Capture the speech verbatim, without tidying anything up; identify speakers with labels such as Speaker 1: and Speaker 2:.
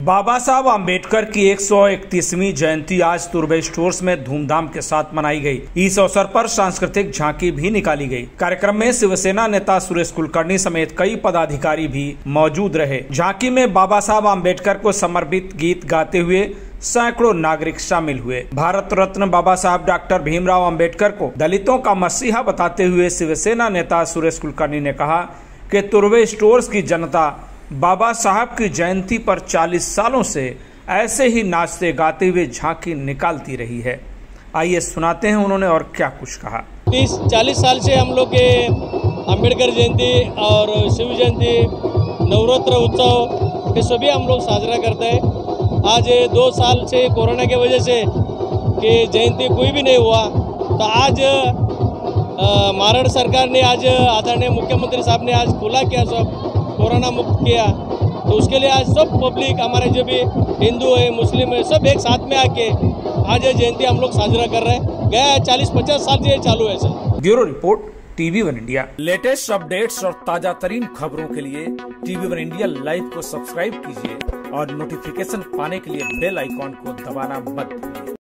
Speaker 1: बाबा साहब आम्बेडकर की एक सौ इकतीसवीं जयंती आज तुर्बे स्टोर्स में धूमधाम के साथ मनाई गई। इस अवसर पर सांस्कृतिक झांकी भी निकाली गई। कार्यक्रम में शिवसेना नेता सुरेश कुलकर्णी समेत कई पदाधिकारी भी मौजूद रहे। झांकी में बाबा साहब आम्बेडकर को समर्पित गीत गाते हुए सैकड़ों नागरिक शामिल हुए। भारत रत्न बाबा साहब डॉक्टर भीमराव अंबेडकर को दलितों का मसीहा बताते हुए शिवसेना नेता सुरेश कुलकर्णी ने कहा कि तुर्बे स्टोर्स की जनता बाबा साहब की जयंती पर चालीस सालों से ऐसे ही नाचते गाते हुए झांकी निकालती रही है। आइए सुनाते हैं उन्होंने और क्या कुछ कहा।
Speaker 2: तीस चालीस साल से हम लोग के अंबेडकर जयंती और शिव जयंती नवरात्र उत्सव ये सभी हम लोग साजरा करते हैं। आज दो साल से कोरोना के वजह से कि जयंती कोई भी नहीं हुआ, तो आज महाराष्ट्र सरकार ने आज आदरणीय मुख्यमंत्री साहब ने आज खुला किया, सब कोरोना मुक्त किया। तो उसके लिए आज सब पब्लिक हमारे जो भी हिंदू है मुस्लिम है सब एक साथ में आके आज ये जयंती हम लोग साजरा कर रहे हैं। गया चालीस पचास साल से चालू है sir.
Speaker 1: Bureau report TV one India. Latest updates और ताजा तरीन खबरों के लिए टीवी वन इंडिया लाइव को सब्सक्राइब कीजिए और नोटिफिकेशन पाने के लिए बेल आइकॉन को दबाना मत भूलिए।